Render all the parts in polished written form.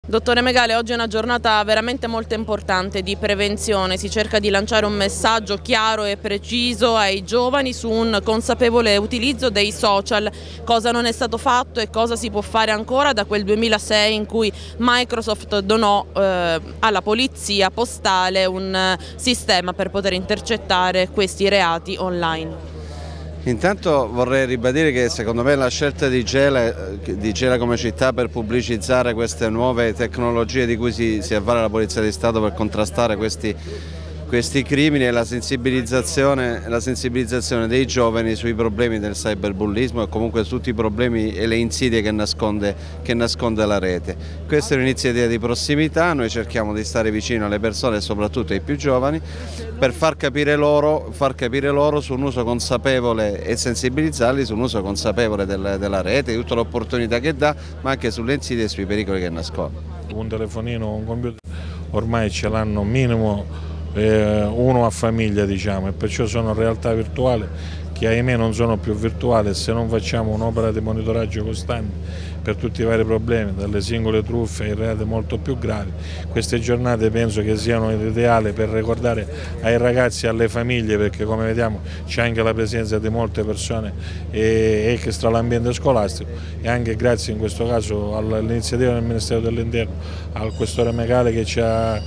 Dottore Megale, oggi è una giornata veramente molto importante di prevenzione, si cerca di lanciare un messaggio chiaro e preciso ai giovani su un consapevole utilizzo dei social, cosa non è stato fatto e cosa si può fare ancora da quel 2006 in cui Microsoft donò alla polizia postale un sistema per poter intercettare questi reati online. Intanto vorrei ribadire che secondo me la scelta di Gela come città per pubblicizzare queste nuove tecnologie di cui si avvale la Polizia di Stato per contrastare questi crimini e la sensibilizzazione dei giovani sui problemi del cyberbullismo e comunque su tutti i problemi e le insidie che nasconde la rete. Questa è un'iniziativa di prossimità, noi cerchiamo di stare vicino alle persone e soprattutto ai più giovani per far capire loro su un uso consapevole e sensibilizzarli su un uso consapevole della rete, di tutte le opportunità che dà, ma anche sulle insidie e sui pericoli che nasconde. Un telefonino, un computer ormai ce l'hanno minimo uno a famiglia, diciamo, e perciò sono realtà virtuali che ahimè non sono più virtuali. Se non facciamo un'opera di monitoraggio costante per tutti i vari problemi, dalle singole truffe ai reati molto più gravi, queste giornate penso che siano ideali per ricordare ai ragazzi e alle famiglie, perché come vediamo c'è anche la presenza di molte persone extra l'ambiente scolastico, e anche grazie in questo caso all'iniziativa del Ministero dell'Interno, al questore Megale che ci ha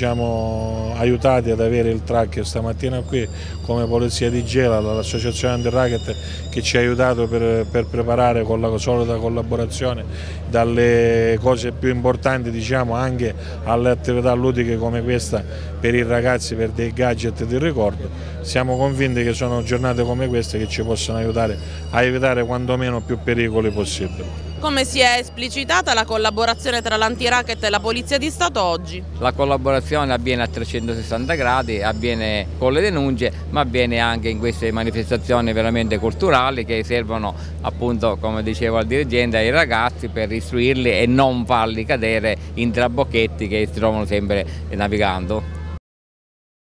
aiutati ad avere il tracker stamattina qui come Polizia di Gela, l'associazione anti-racket che ci ha aiutato per preparare con la solita collaborazione dalle cose più importanti, diciamo, anche alle attività ludiche come questa per i ragazzi, per dei gadget di ricordo. Siamo convinti che sono giornate come queste che ci possono aiutare a evitare quantomeno più pericoli possibili. Come si è esplicitata la collaborazione tra l'Anti-Racket e la Polizia di Stato oggi? La collaborazione avviene a 360 gradi, avviene con le denunce, ma avviene anche in queste manifestazioni veramente culturali che servono, appunto, come diceva il dirigente, ai ragazzi per istruirli e non farli cadere in trabocchetti che si trovano sempre navigando.